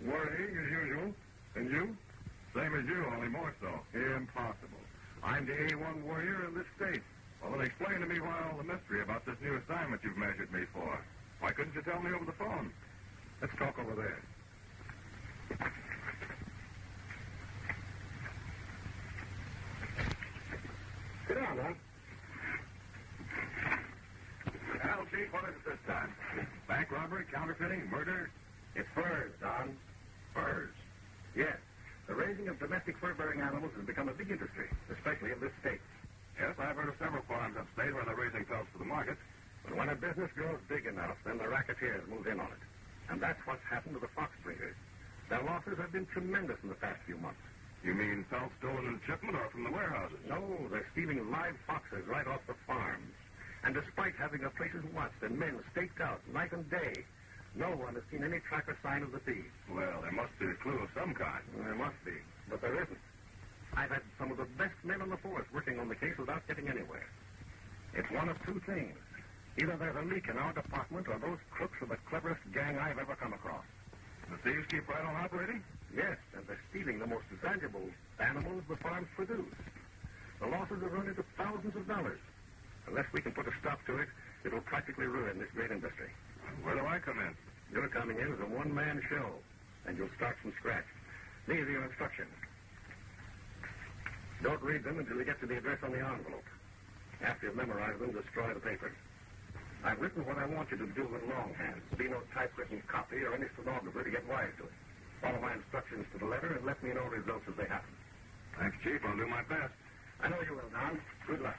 Worrying as usual. And you? Same as you, only more so. Impossible. I'm the A1 warrior in this state. Well, then explain to me why all the mystery about this new assignment you've measured me for. Why couldn't you tell me over the phone? Let's talk over there. Sit down, Don. Well, Chief, what is it this time? Bank robbery, counterfeiting, murder? It's furs, Don. Furs. Yes. The raising of domestic fur-bearing animals has become a big industry, especially in this state. Yes, I've heard of several farms upstate where they're raising pelts for the market. But when a business grows big enough, then the racketeers move in on it. And that's what's happened to the fox breeders. Their losses have been tremendous in the past few months. You mean pelts stolen in shipment or from the warehouses? No, they're stealing live foxes right off the farms. And despite having their places watched and men staked out night and day, no one has seen any track or sign of the thieves. Well, there must be a clue of some kind. There must be, but there isn't. I've had some of the best men on the force working on the case without getting anywhere. It's one of two things. Either there's a leak in our department or those crooks are the cleverest gang I've ever come across. The thieves keep right on operating? Yes, and they're stealing the most valuable animals the farms produce. The losses are running to thousands of dollars. Unless we can put a stop to it, it'll practically ruin this great industry. Where do I come in? You're coming in as a one-man show, and you'll start from scratch. These are your instructions. Don't read them until you get to the address on the envelope. After you've memorized them, destroy the papers. I've written what I want you to do in longhand. Be no typewritten copy or any stenographer to get wise to it. Follow my instructions to the letter and let me know results as they happen. Thanks, Chief. I'll do my best. I know you will, Don. Good luck.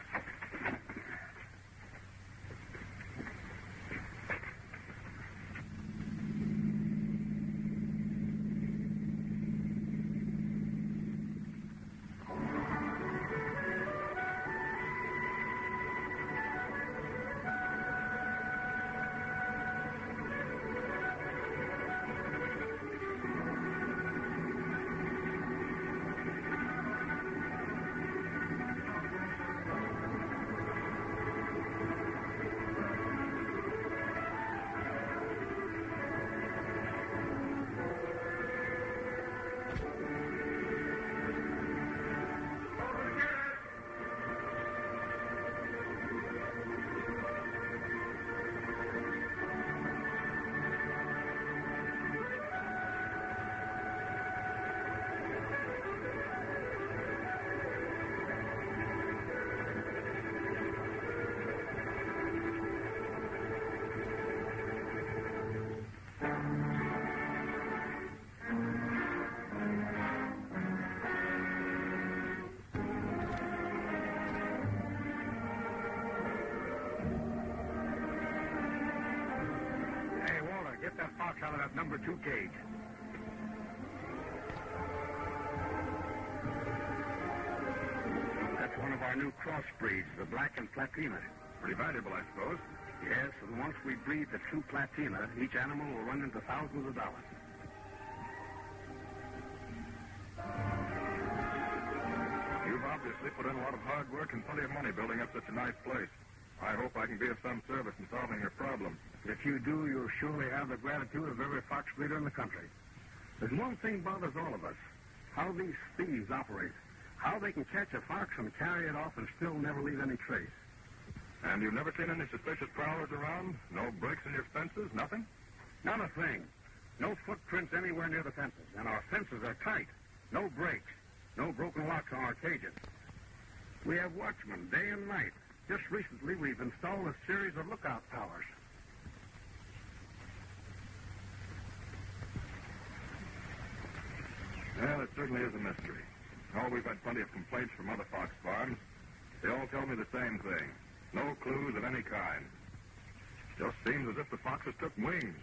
Get that fox out of that number 2 cage. That's one of our new crossbreeds, the Black and Platina. Pretty valuable, I suppose. Yes, and once we breed the true Platina, each animal will run into thousands of dollars. You've obviously put in a lot of hard work and plenty of money building up such a nice place. I hope I can be of some service in solving your problem. If you do, you'll surely have the gratitude of every fox breeder in the country. There's one thing bothers all of us, how these thieves operate, how they can catch a fox and carry it off and still never leave any trace. And you've never seen any suspicious prowlers around? No breaks in your fences? Nothing? Not a thing. No footprints anywhere near the fences, and our fences are tight. No breaks. No broken locks on our cages. We have watchmen day and night. Just recently, we've installed a series of lookout towers. Well, it certainly is a mystery. Oh, we've had plenty of complaints from other fox farms. They all tell me the same thing. No clues of any kind. Just seems as if the foxes took wings.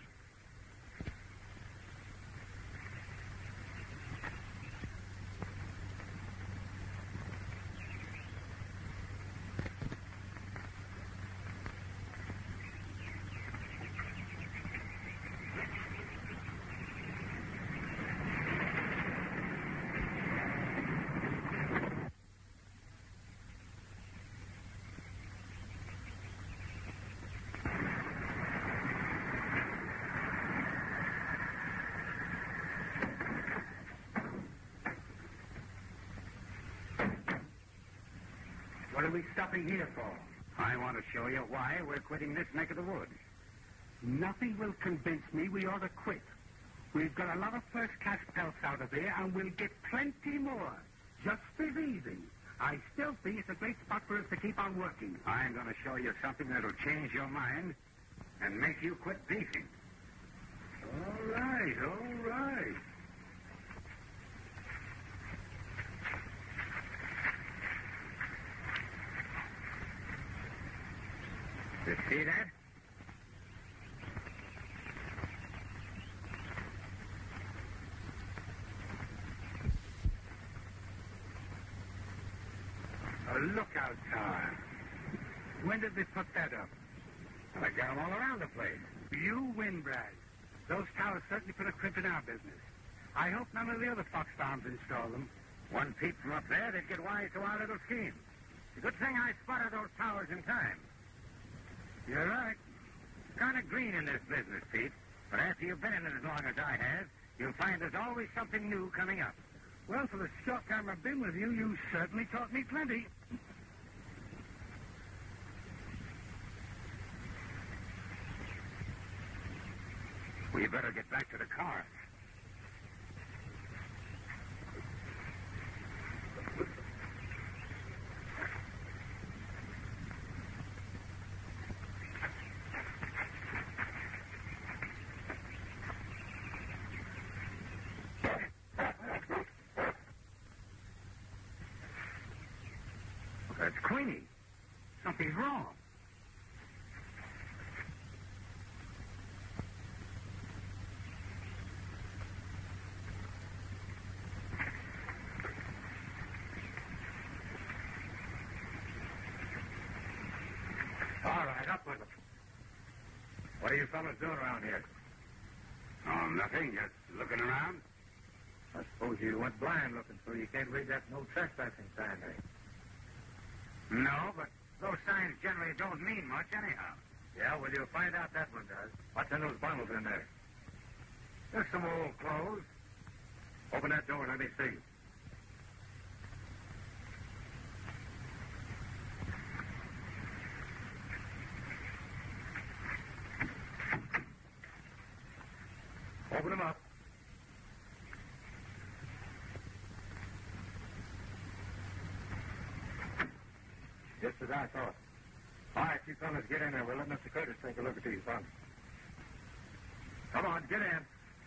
we stopping here for? I want to show you why we're quitting this neck of the woods. Nothing will convince me we ought to quit. We've got a lot of first-class pelts out of there, and we'll get plenty more. Just as easy. I still think it's a great spot for us to keep on working. I'm going to show you something that'll change your mind and make you quit beefing. All right, all right. You see that? A lookout tower. When did they put that up? Well, they got them all around the place. You win, Brad. Those towers certainly put a crimp in our business. I hope none of the other Fox farms install them. One peep from up there, they'd get wise to our little scheme. It's a good thing I spotted those towers in time. You're right. Kind of green in this business, Pete. But after you've been in it as long as I have, you'll find there's always something new coming up. Well, for the short time I've been with you, you certainly taught me plenty. We better get back to the car. That's Queenie. Something's wrong. All right, up with it. What are you fellas doing around here? Oh, nothing. Just looking around. I suppose you went blind looking, so you can't read that no trespassing sign there. No, but those signs generally don't mean much anyhow. Yeah, well, you'll find out that one does. What's in those bundles in there? There's some old clothes. Open that door and let me see. Open them up. Just as I thought. All right, you fellas, get in there. We'll let Mr. Curtis take a look at these bundles. Come on, get in.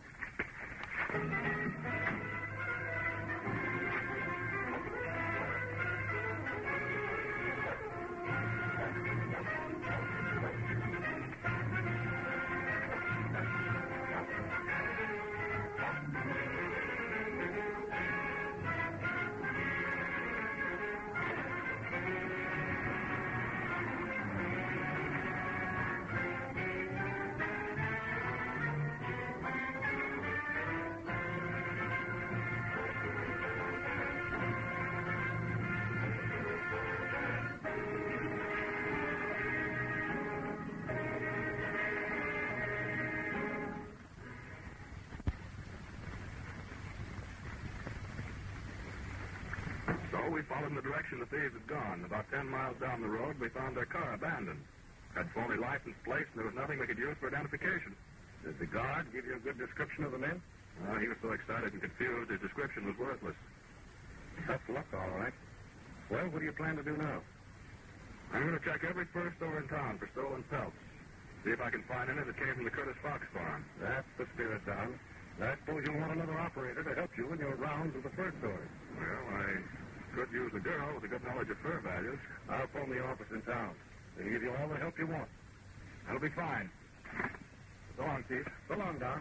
So we followed in the direction the thieves had gone. About 10 miles down the road, we found their car abandoned. Had phony license plates, and there was nothing we could use for identification. Did the guard give you a good description of the men? He was so excited and confused, his description was worthless. Tough luck, all right. Well, what do you plan to do now? I'm going to check every fur store in town for stolen pelts. See if I can find any that came from the Curtis Fox farm. That's the spirit, Don. I suppose you'll want another operator to help you in your rounds of the fur stores. Well, I could use a girl with a good knowledge of fur values. I'll phone the office in town. They'll give you all the help you want. That'll be fine. So long, Chief. So long, Don.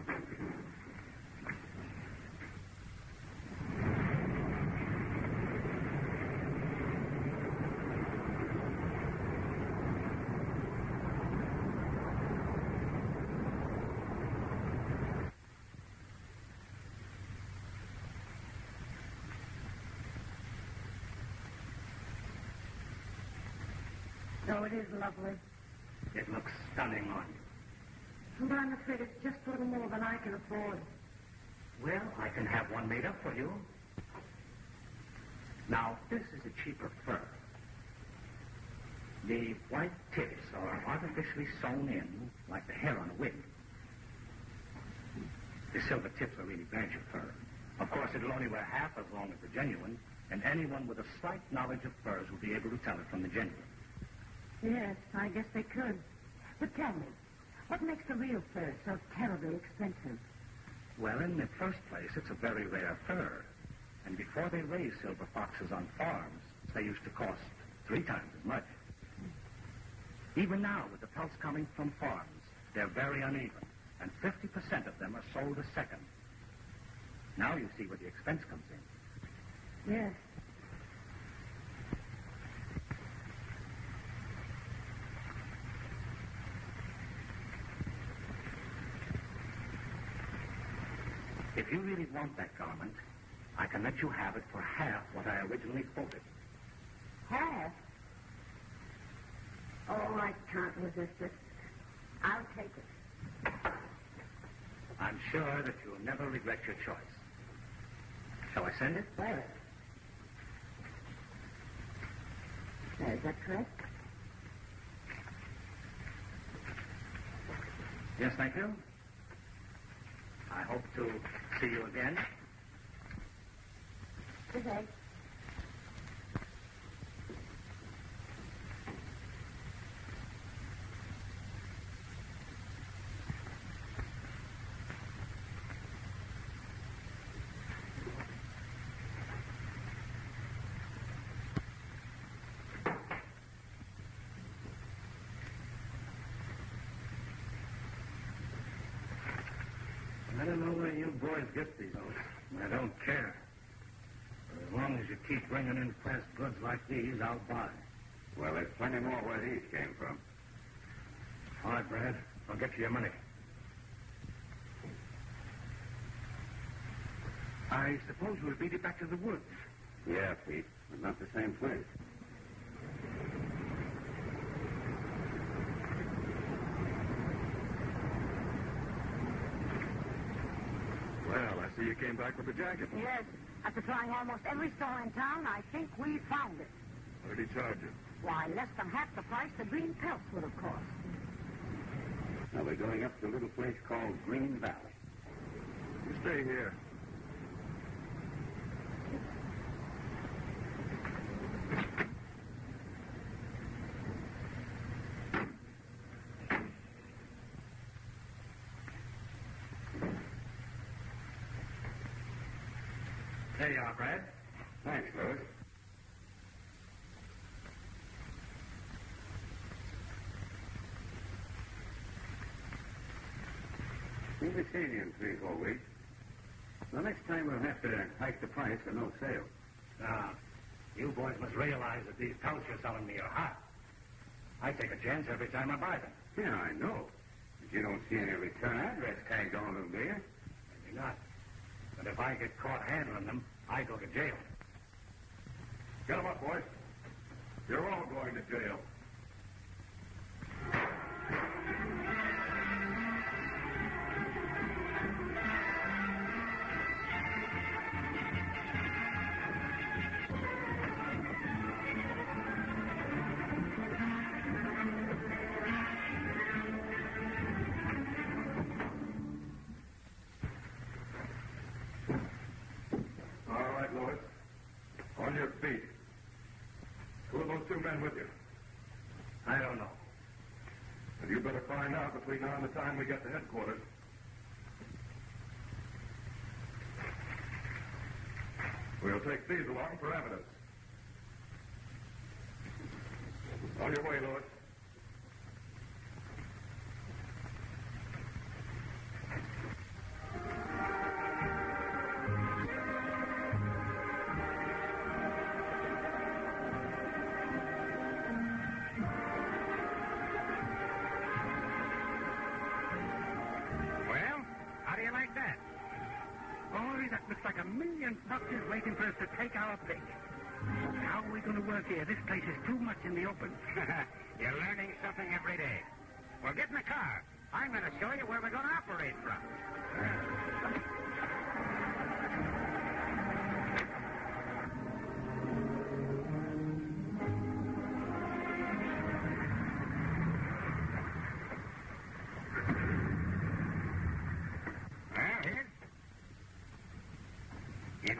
Oh, it is lovely. It looks stunning on you. But I'm afraid it's just a little more than I can afford. Well, I can have one made up for you. Now, this is a cheaper fur. The white tips are artificially sewn in like the hair on a wig. The silver tips are really badger fur. Of course, it'll only wear half as long as the genuine, and anyone with a slight knowledge of furs will be able to tell it from the genuine. Yes, I guess they could. But tell me, what makes the real fur so terribly expensive? Well, in the first place, it's a very rare fur. And before they raised silver foxes on farms, they used to cost 3 times as much. Even now, with the pelts coming from farms, they're very uneven, and 50% of them are sold a second. Now you see where the expense comes in. Yes. If you really want that garment, I can let you have it for half what I originally quoted. Half? Oh, I can't resist it. I'll take it. I'm sure that you'll never regret your choice. Shall I send it? Where? Is that correct? Yes, thank you. I hope to see you again. Good day. I don't know where you boys get these oats. I don't care. But as long as you keep bringing in fast goods like these, I'll buy. Well, there's plenty more where these came from. All right, Brad. I'll get you your money. I suppose we'll beat it back to the woods. Yeah, Pete, but not the same place. Well, I see you came back with the jacket. Yes. After trying almost every store in town, I think we found it. What did he charge you? Why, less than half the price the green pelts would have cost. Now, we're going up to a little place called Green Valley. You stay here. There you are, Brad. Thanks, Louis. We'll be seeing you in 3 or 4 weeks. The next time we'll have to hike the price for no sale. Now, you boys must realize that these pelts you're selling me are hot. I take a chance every time I buy them. Yeah, I know. But you don't see any return address tagged on them, do you? Maybe not. But if I get caught handling them, I go to jail. Get them up, boys. You're all going to jail. All right, Louis. On your feet. Who are those 2 men with you? I don't know. And you better find out between now and the time we get to headquarters. We'll take these along for evidence. On your way, Louis. Well, how do you like that? Boy, that looks like a million foxes waiting for us to take our pick. How are we going to work here? This place is too much in the open. You're learning something every day. Well, get in the car. I'm going to show you where we're going to operate from.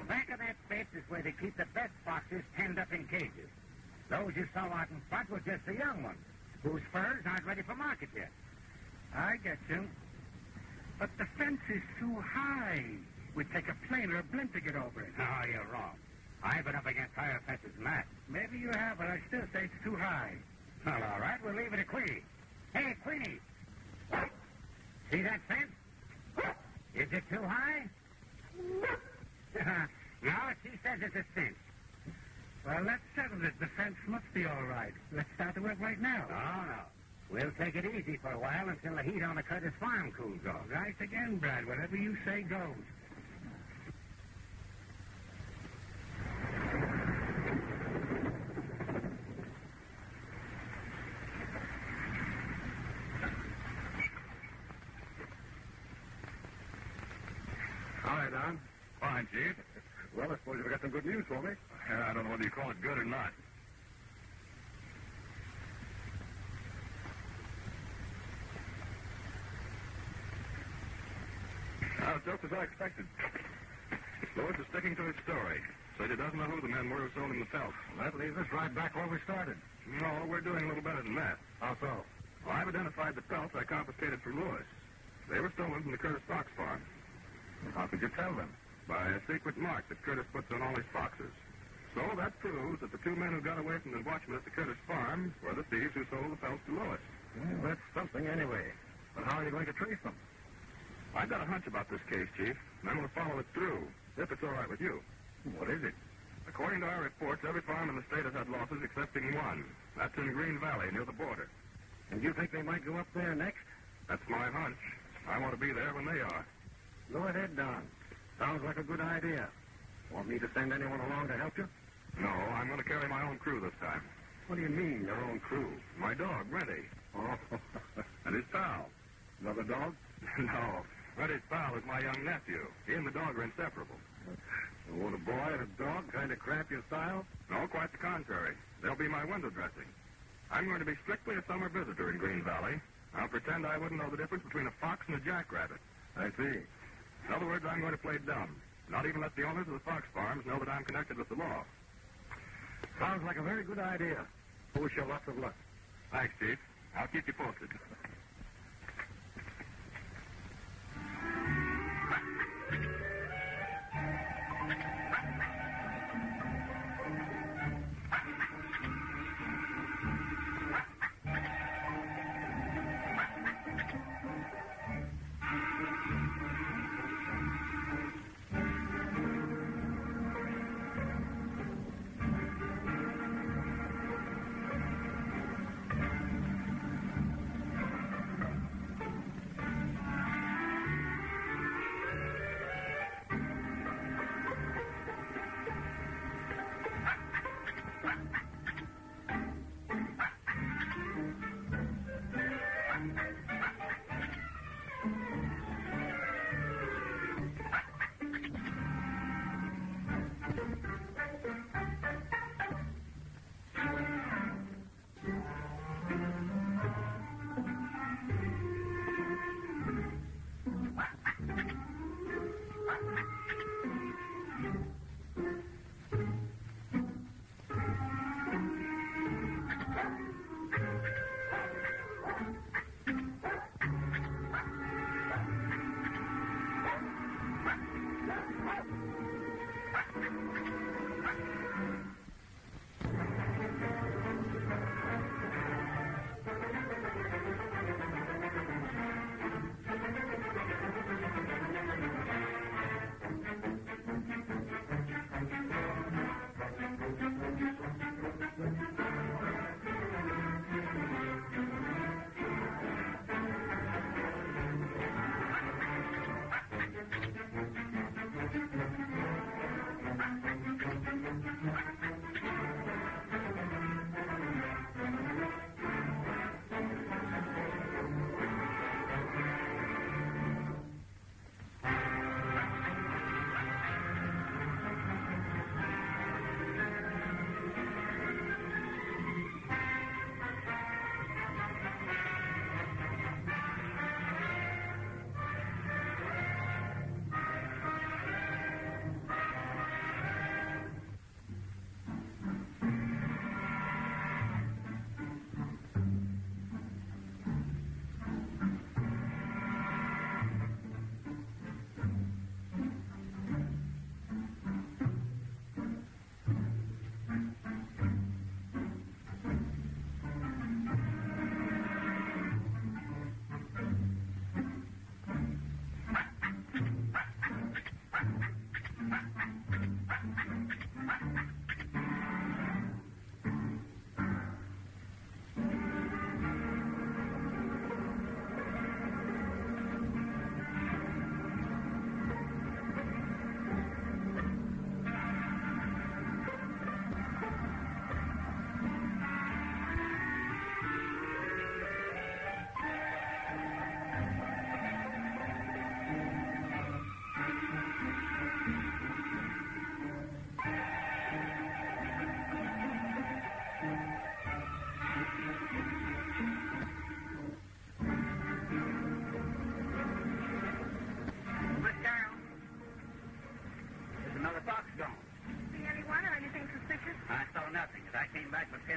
Back of that fence is where they keep the best foxes penned up in cages. Those you saw out in front were just the young ones, whose furs aren't ready for market yet. I get you. But the fence is too high. We'd take a plane or a blimp to get over it. No, you're wrong. I've been up against higher fences than that. Maybe you have, but I still say it's too high. Well, all right, we'll leave it to Queenie. Hey, Queenie. See that fence? Is it too high? No, she says it's a cinch. Well, let's settle it. The fence must be all right. Let's start the work right now. No. We'll take it easy for a while until the heat on the Curtis farm cools off. Right again, Brad. Whatever you say goes. Hi, Don. Fine, Chief. Well, I suppose you've got some good news for me. I don't know whether you call it good or not. Just as I expected. Lewis is sticking to his story. Said he doesn't know who the men were who sold him the pelts. That leaves us right back where we started. No, we're doing a little better than that. How so? Well, I've identified the pelts I confiscated from Lewis. They were stolen from the Curtis Fox farm. How could you tell them? By a secret mark that Curtis puts on all his foxes. So that proves that the two men who got away from the watchman at the Curtis farm were the thieves who sold the pelts to Lewis. Well, that's something anyway. But how are you going to trace them? I've got a hunch about this case, Chief, and I'm going to follow it through, if it's all right with you. What is it? According to our reports, every farm in the state has had losses excepting one. That's in Green Valley, near the border. And you think they might go up there next? That's my hunch. I want to be there when they are. Go ahead, Don. Sounds like a good idea. Want me to send anyone along to help you? No, I'm going to carry my own crew this time. What do you mean, your own crew? My dog, Reddy. Oh, And his pal. another dog? No, Reddy's pal is my young nephew. He and the dog are inseparable. Would a boy and a dog kind of cramp your style? No, quite the contrary. They'll be my window dressing. I'm going to be strictly a summer visitor in Green Valley. I'll pretend I wouldn't know the difference between a fox and a jackrabbit. I see. In other words, I'm going to play dumb. Not even let the owners of the fox farms know that I'm connected with the law. Sounds like a very good idea. Wish you lots of luck. Thanks, Chief. I'll keep you posted.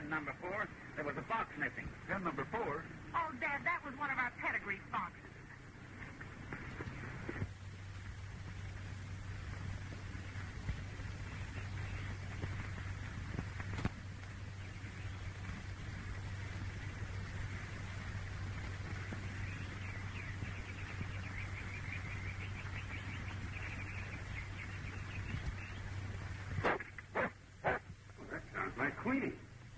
pen number 4, there was a fox missing. Pen number 4? Oh, Dad, that was one of our pedigree foxes. That sounds like Queenie.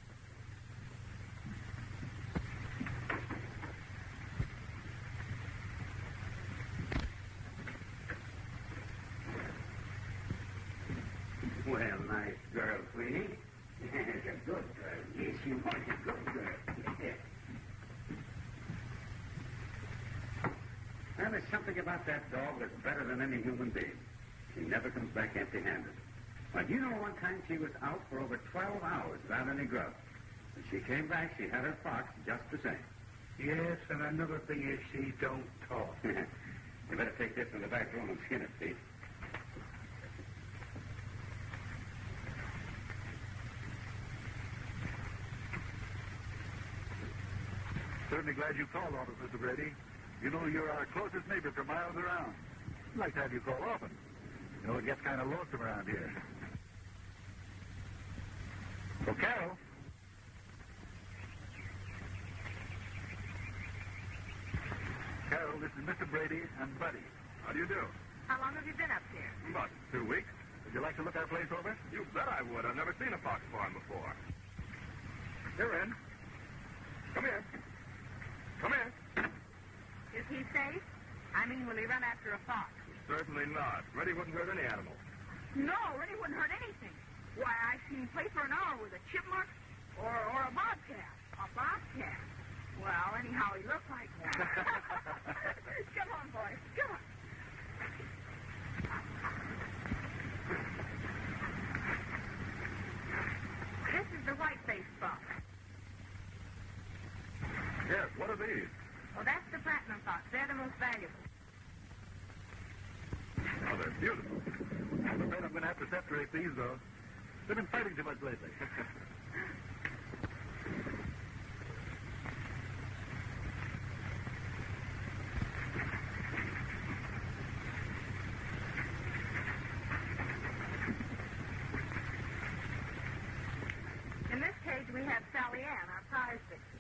Well, nice girl, Queenie. It's a good girl. Yes, you are a good girl. Yeah. Well, there's something about that dog that's better than any human being. She never comes back empty-handed. But you know, one time she was out for over 12 hours without any grub. When she came back, she had her fox just the same. Yes, and another thing is she don't talk. You better take this in the back room and skin it, Pete. Certainly glad you called on us, Mr. Brady. You know, you're our closest neighbor for miles around. I'd like to have you call often. You know, it gets kind of lonesome around here. So, Carol. Carol, this is Mr. Brady and Buddy. How do you do? How long have you been up here? About 2 weeks. Would you like to look our place over? You bet I would. I've never seen a fox farm before. Here, Ren. Come here. Come here. Is he safe? I mean, will he run after a fox? Certainly not. Reddy wouldn't hurt any animal. No, Reddy wouldn't hurt anything. Why, I've seen him play for an hour with a chipmunk or a bobcat. A bobcat. Well, anyhow, he looked like one. Come on, boys. Come on. This is the white-faced fox. Yes, what are these? Well, that's the platinum fox. They're the most valuable. Oh, they're beautiful. I'm afraid I'm going to have to separate these, though. They've been fighting too much lately. In this cage, we have Sally Ann, our prize victim.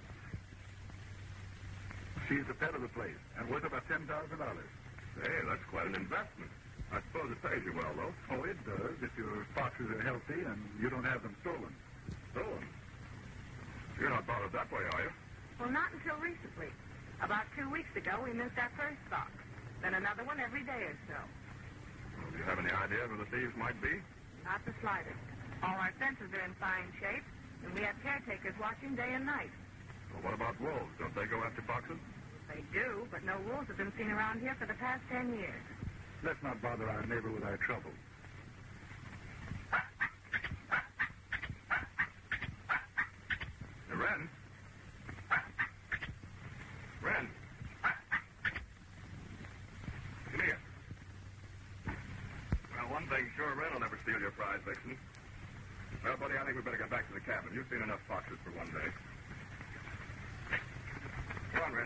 She's the pet of the place, and worth about $10,000. Hey, that's quite an investment. I suppose it pays you well, though. Oh, it does, if your foxes are healthy and you don't have them stolen. Stolen? You're not bothered that way, are you? Well, not until recently. About 2 weeks ago, we missed our first fox. Then another one every day or so. Well, do you have any idea where the thieves might be? Not the slightest. All our fences are in fine shape, and we have caretakers watching day and night. Well, what about wolves? Don't they go after foxes? They do, but no wolves have been seen around here for the past 10 years. Let's not bother our neighbor with our trouble. Hey, Ren. Ren. Come here. Well, one thing sure, Ren will never steal your prize, Vixen. Well, buddy, I think we better get back to the cabin. You've seen enough foxes for one day. Come on, Ren.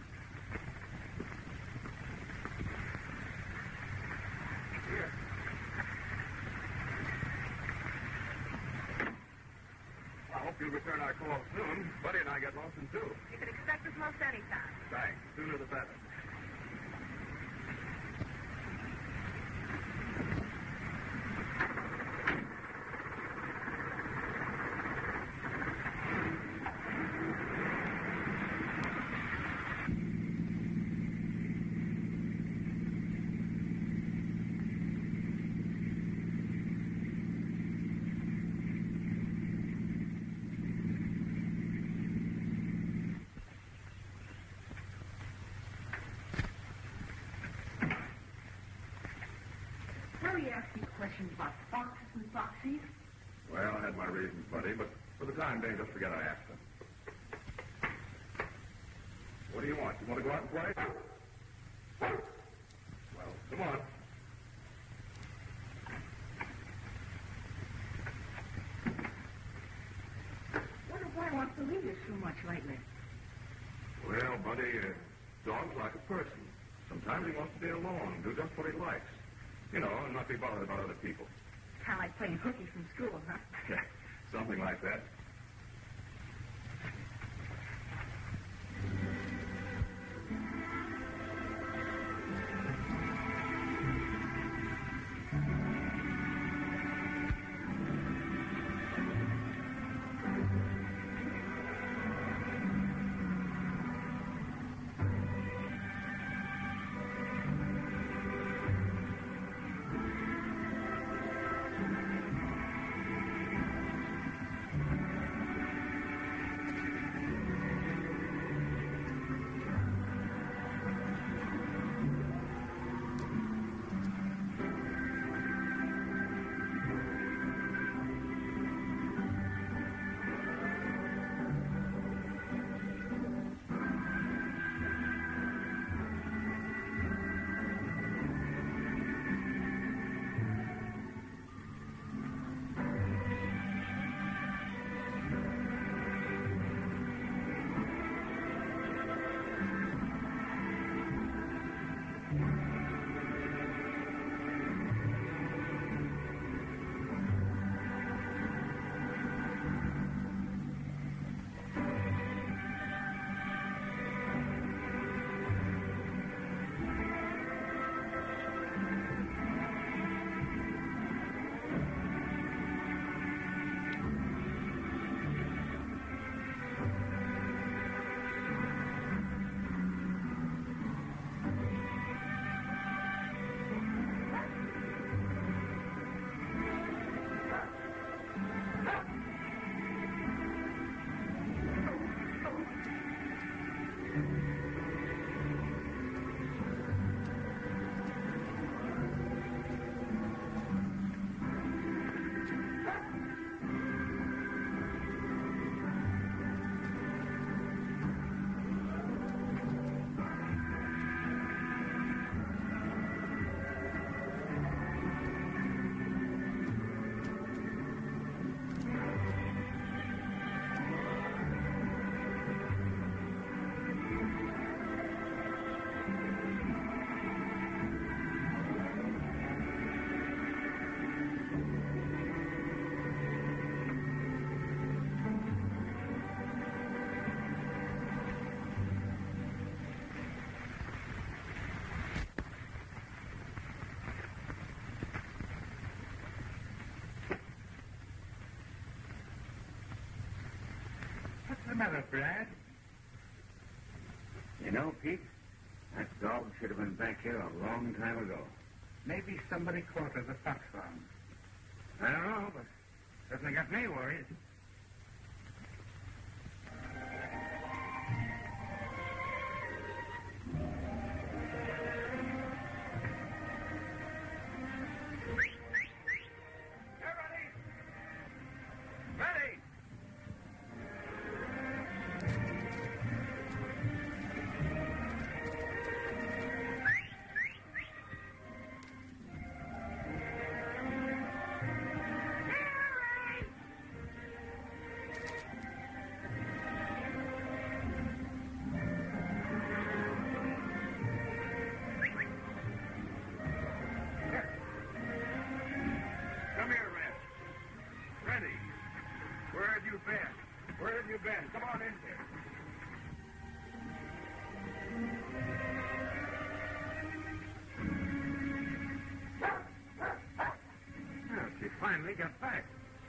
Here. Well, I hope you'll return our call soon. Buddy and I get lonesome, too. You can expect us most any time. Thanks. Sooner the better. Where are you asking questions about foxes and foxies? Well, I had my reasons, buddy, but for the time being, just forget I asked them. What do you want? You want to go out and play? Well, come on. Wonder much lately? Well, buddy, dog's like a person. Sometimes he wants to be alone, do just what he likes. You know, and not be bothered about other people. Kind of like playing hooky from school, huh? Yeah, something like that. What's the matter, Brad? You know, Pete, that dog should have been back here a long time ago. Maybe somebody caught her at the fox farm. I don't know, but certainly got me worried. Come on in here. Well, she finally got back.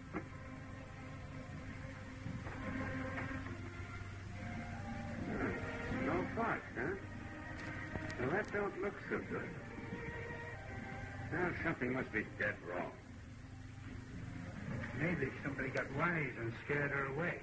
No fox, huh? Well, that don't look so good. Now, something must be dead wrong. Maybe somebody got wise and scared her away.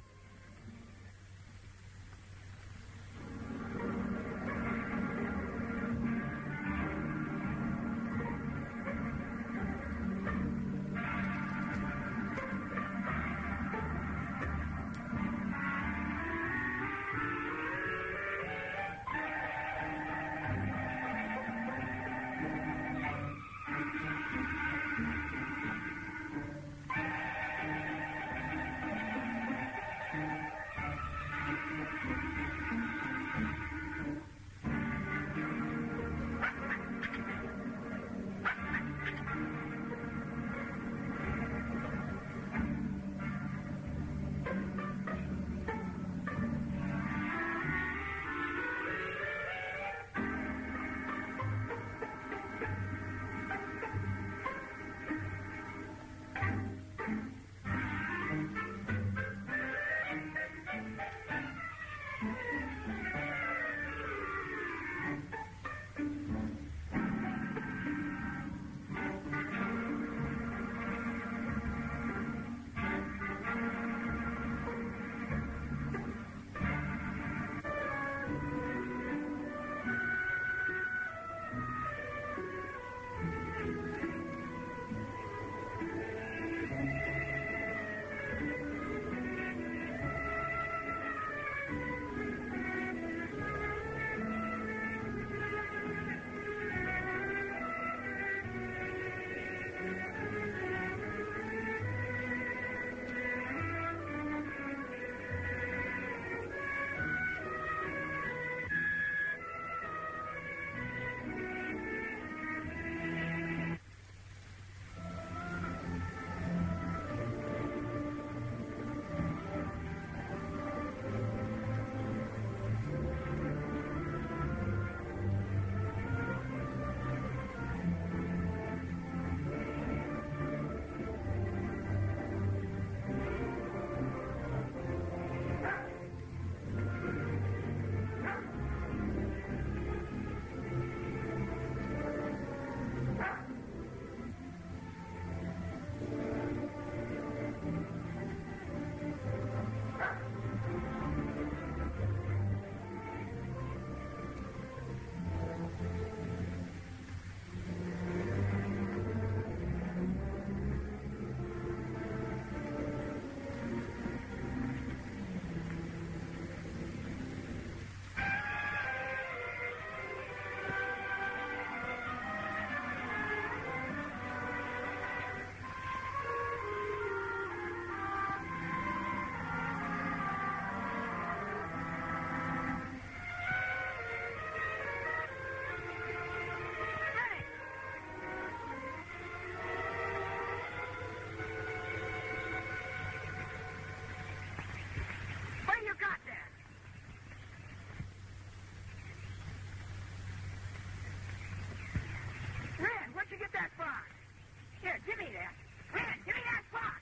get that fox? Here, give me that. Ren, give me that fox.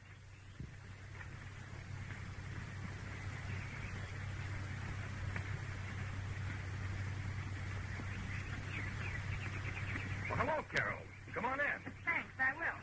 Well, hello, Carol. Come on in. Thanks, I will.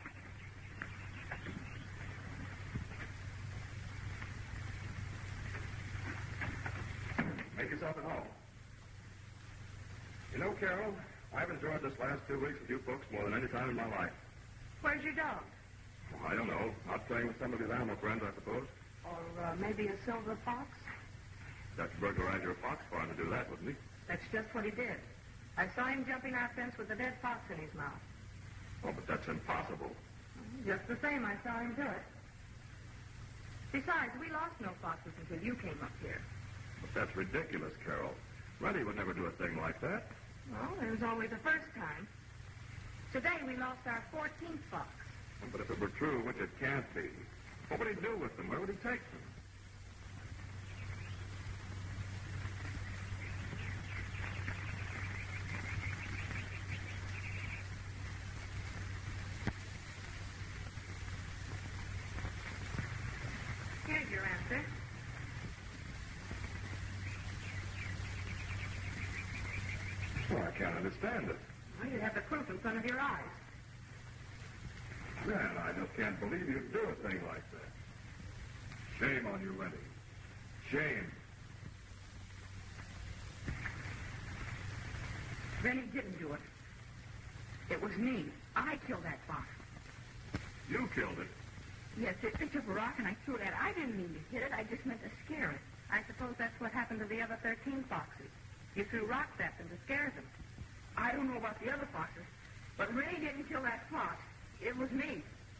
Make yourself at home. You know, Carol, I've enjoyed this last 2 weeks with you folks more than any time in my life. Where's your dog? Well, I don't know. Out playing with some of his animal friends, I suppose. Or maybe a silver fox? That's burglarize your fox farm to do that, wouldn't he? That's just what he did. I saw him jumping our fence with a dead fox in his mouth. Oh, but that's impossible. Just the same, I saw him do it. Besides, we lost no foxes until you came up here. But that's ridiculous, Carol. Reddy would never do a thing like that. Well, it was only the first time. Today we lost our 14th fox. But if it were true, which it can't be, what would he do with them? Where would he take them? Here's your answer. Well, I can't understand it. Well, you have the proof in front of your eyes. Man, I just can't believe you'd do a thing like that. Shame on you, Reddy. Shame. Rennie didn't do it. It was me. I killed that fox. You killed it. Yes, it took a rock and I threw it at it. I didn't mean to hit it. I just meant to scare it. I suppose that's what happened to the other 13 foxes. You threw rocks at them to scare them. I don't know about the other foxes, but Rennie didn't kill that fox. It was me.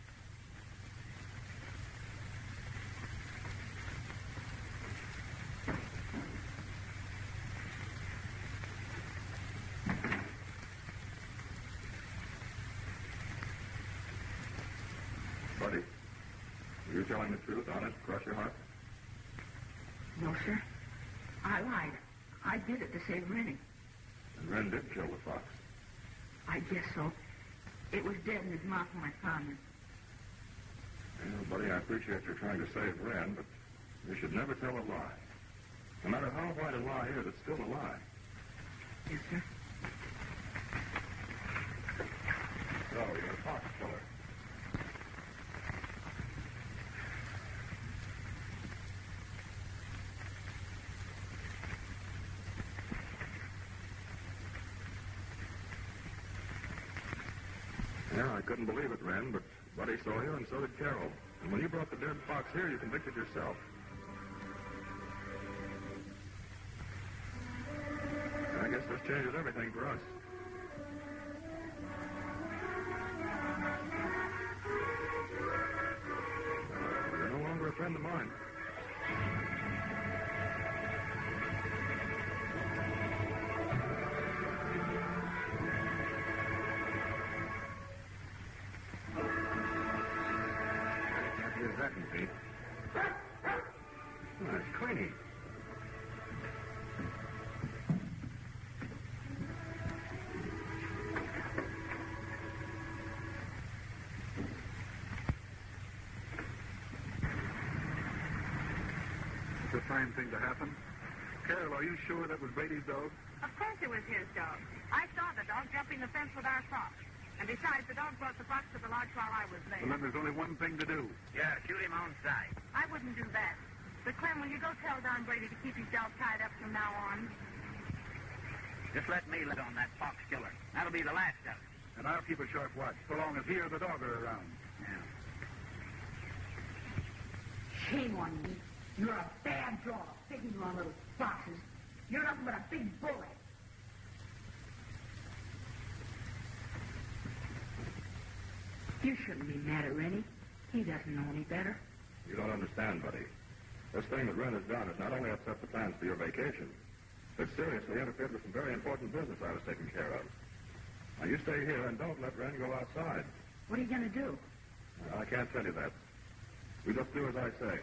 Buddy, are you telling the truth, honest, cross your heart? No, sir. I lied. I did it to save Rennie. And Ren did kill the fox. I guess so. It was dead in his mouth when I found him. Well, buddy, I appreciate you're trying to save Ren, but you should never tell a lie. No matter how white a lie is, it's still a lie. Yes, sir. So, you're a fox killer. Yeah, I couldn't believe it, Ren, but Buddy saw you, and so did Carol. And when you brought the dead fox here, you convicted yourself. I guess this changes everything for us. You're no longer a friend of mine. Pete. Oh, that's Queenie. It's a fine thing to happen. Carol, are you sure that was Brady's dog? Of course it was his dog. I saw the dog jumping the fence with our fox. And besides, the dog brought the fox to the lodge while I was there. Well, then there's only one thing to do. Yeah, shoot him on sight. I wouldn't do that. But, Clem, will you go tell Don Brady to keep himself tied up from now on? Just let me let on that fox killer. That'll be the last of it. And I'll keep a sharp watch, so long as he or the dog are around. Yeah. Shame on you. You're a bad dog, picking on little foxes. You're nothing but a big bully. You shouldn't be mad at Rennie. He doesn't know any better. You don't understand, buddy. This thing that Ren has done has not only upset the plans for your vacation, but seriously interfered with some very important business I was taking care of. Now, you stay here and don't let Ren go outside. What are you going to do? I can't tell you that. You just do as I say.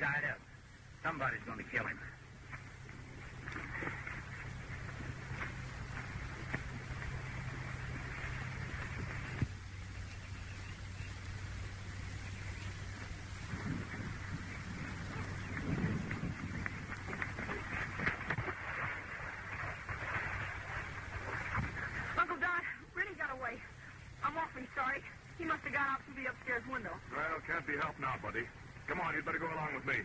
tied up. Somebody's going to kill him. Uncle Don, Rennie got away. I'm awfully sorry. He must have gone out through the upstairs window. Well, can't be helped now, buddy. Come on, you'd better go along with me.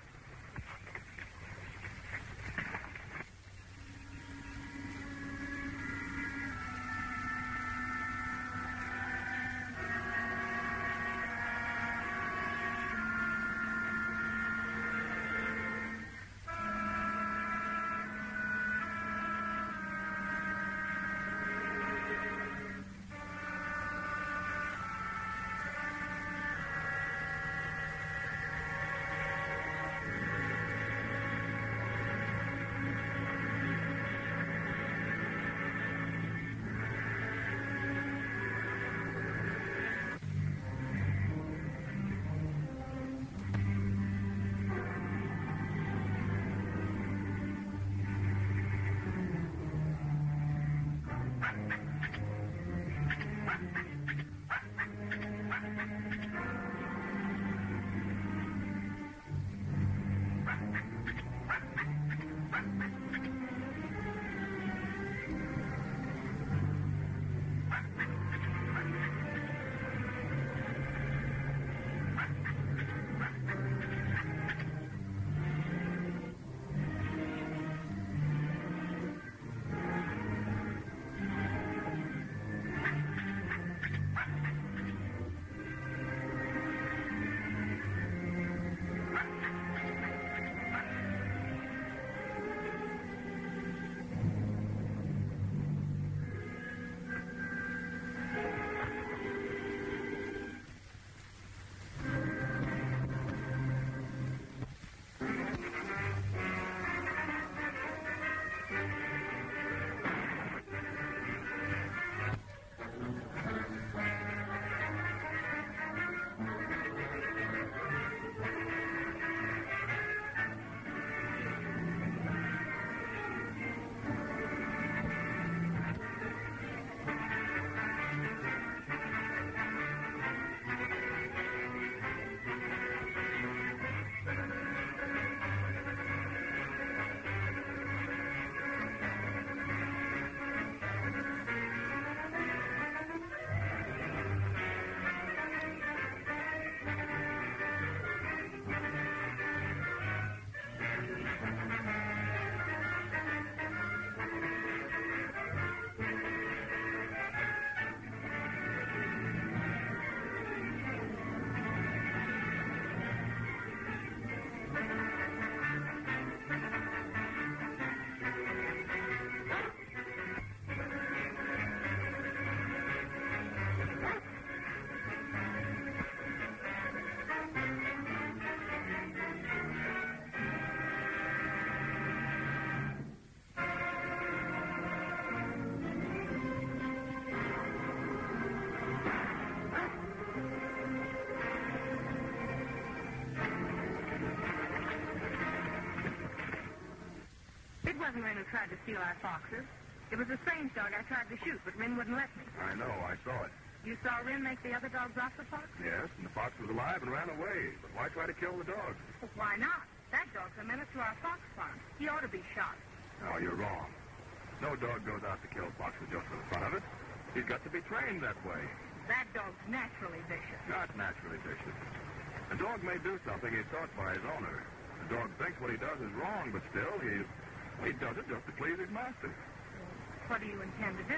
It wasn't Ren who tried to steal our foxes. It was a strange dog I tried to shoot, but Ren wouldn't let me. I know, I saw it. You saw Ren make the other dogs off the fox? Yes, and the fox was alive and ran away. But why try to kill the dog? Well, why not? That dog's a menace to our fox farm. He ought to be shot. No, you're wrong. No dog goes out to kill foxes just for the fun of it. He's got to be trained that way. That dog's naturally vicious. Not naturally vicious. A dog may do something he's taught by his owner. The dog thinks what he does is wrong, but still, he does it just to please his master. What do you intend to do?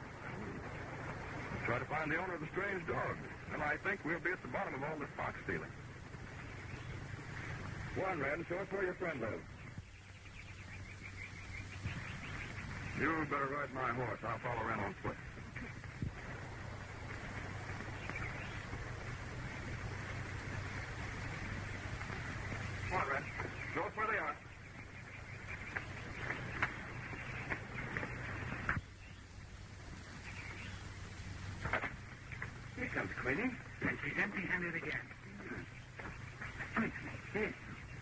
Try to find the owner of the strange dog. And I think we'll be at the bottom of all this fox stealing. Go on, Red, show us where your friend lives. You better ride my horse. I'll follow Ren on foot. Come on, Red. Show us where they are. Here comes Queenie, and she's empty-handed again. Here.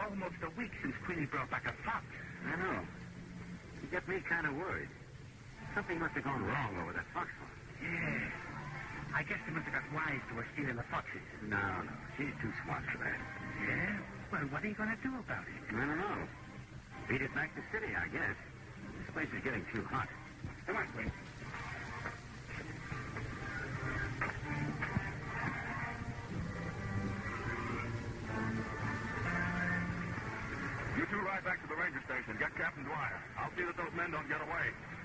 almost a week since Queenie brought back a fox. I know. You got me kind of worried. Something must have gone wrong over that fox one. Yeah. I guess they must have got wise to her stealing the foxes. No. She's too smart for that. Yeah? Well, what are you going to do about it? I don't know. Beat it back to city, I guess. This place is getting too hot. Come on, Queen. You two ride back to the ranger station. Get Captain Dwyer. I'll see that those men don't get away.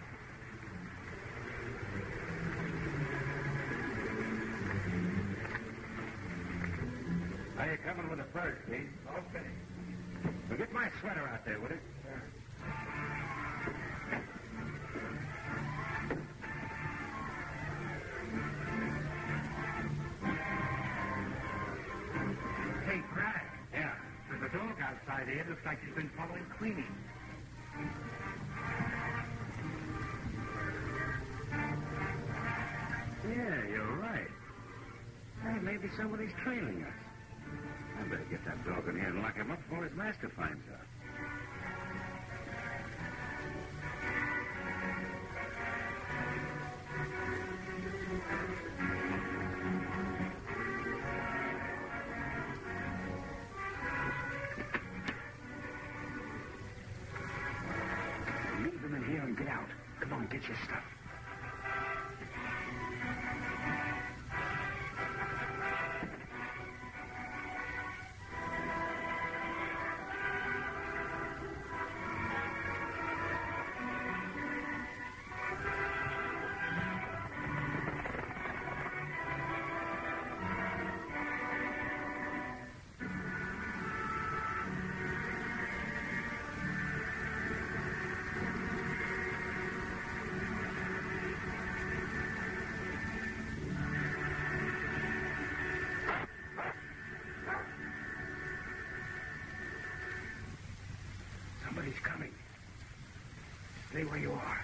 Are you coming with the furs, Pete? Okay. Well, get my sweater out there, would it? Hey, Brad. Yeah. There's a dog outside here. Looks like she's been following Queenie. Yeah, you're right. Hey, maybe somebody's trailing us. I better get that dog in here and lock him up before his master finds out. Leave them in here and get out. Come on, get your stuff. Somebody's coming. Stay where you are.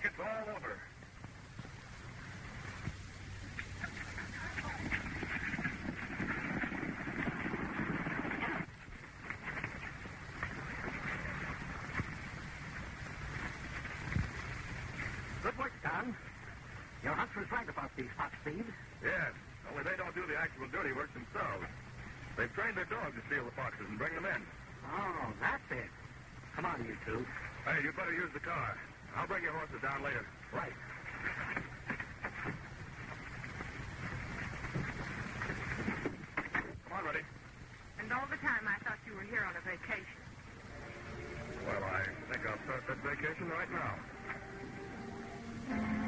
it's all over. Good work, Don. Your hunch was right about these fox thieves. Yes, only they don't do the actual dirty work themselves. They've trained their dogs to steal the foxes and bring them in. Oh, that's it. Come on, you two. Hey, you'd better use the car. I'll bring your horses down later. Right. Come on, Reddy. And all the time I thought you were here on a vacation. Well, I think I'll start that vacation right now.